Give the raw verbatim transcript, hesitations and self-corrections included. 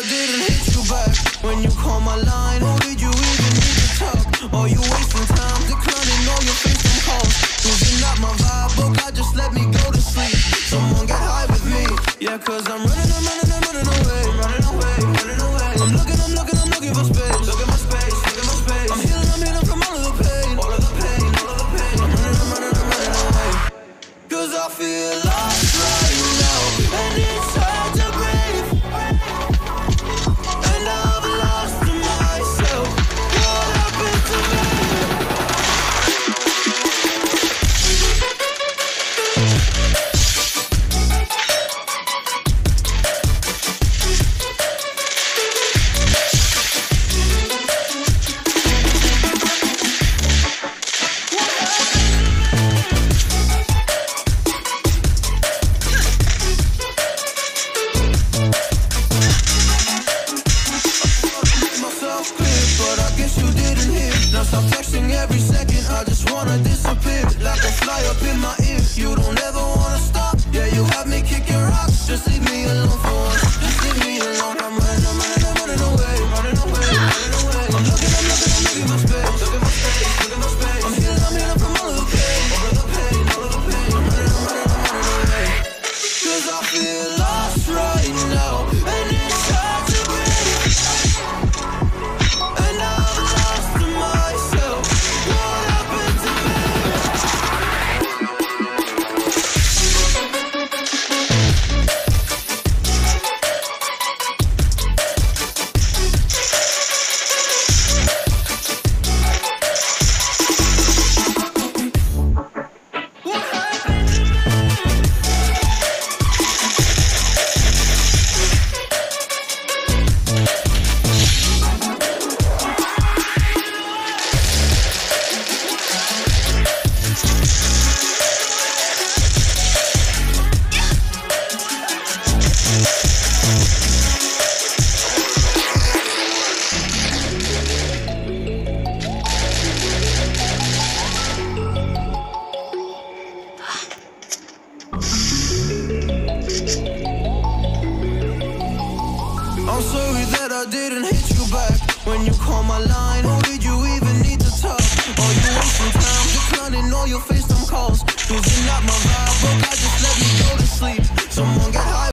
I didn't hit you back when you called my line. Or did you even need to talk? Or you wasting time declining all your FaceTime calls? Cause you're not my vibe, but God just let me go to sleep. Someone get high with me. Yeah, cause I'm running, I'm running, I'm running away. Running away, running away. I'm looking, I'm looking, I'm looking for space. Look at my space, look at my space. I'm healing, I'm healing from all of the pain. All of the pain, all of the pain. I'm running, I'm running, I'm running away. Cause I feel lost right now, and it's hard to breathe. And I've lost myself. What happened to me? Stop texting every second, I just wanna disappear. Like a fly up in my ear, you don't ever wanna stop. Yeah, you have me kicking rocks, just leave me alone for once. Just leave me alone, I'm running, I'm running, I'm running away. Running away, running away. I'm looking, I'm looking, I'm looking for space. Look at my space, look at my space. I'm healing, I'm healing from all of the pain. All of the pain, all of the pain. I'm running, I'm running, I'm running away. Cause I feel lost right now, and it's hard to breathe. And I've lost myself. What happened to me? I'm sorry that I didn't hit you back when you called my line. Or did you even need to talk? Or you wasting time declining all your FaceTime calls? Cause you're not my vibe, but God just let me go to sleep. Someone get high.